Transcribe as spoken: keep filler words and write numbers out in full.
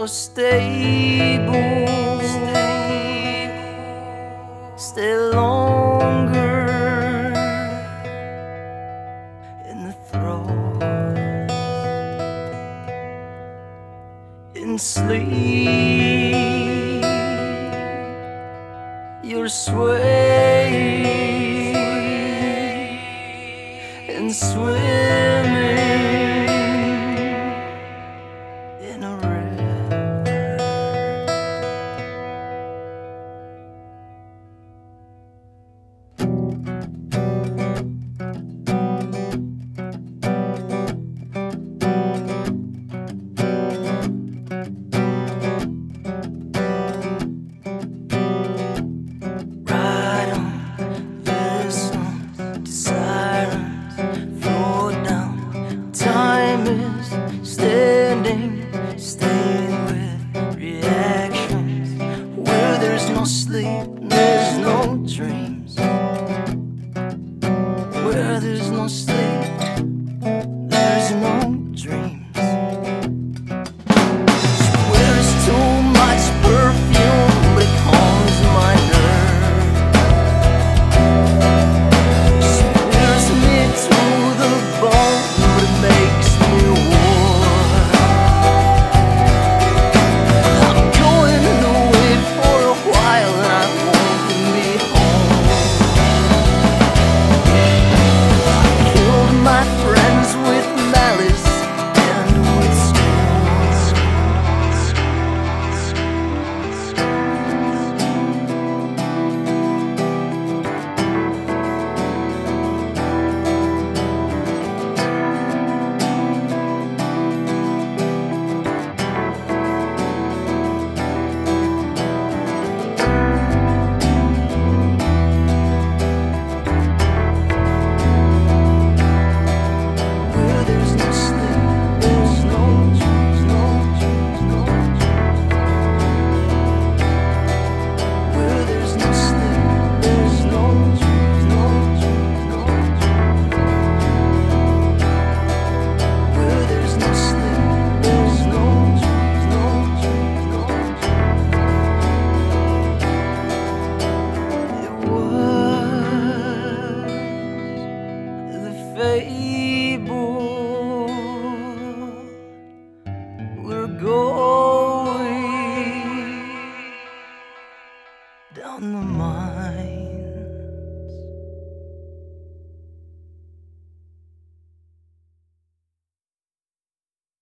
stable, stay longer in the throes, in sleep you're swaying and swimming in a river. Ride on, listen to sirens float down. Time is standing, staying with reactions. Where there's no sleep, there's no dreams. Where there's no sleep, there's no dreams. She wears too much perfume, but it calms my nerves. She wears me to the bone, but it makes me warm. I'm going away for a while, and I won't be home. I killed my friends with malice and with stones. Where there's no sleep, there's no dreams, no dreams, no dreams. Where there's no sleep, there's no dreams, no dreams, no dreams. Where there's no sleep, there's no dreams, no dreams, no dreams. It was the fable. We're going down the mine.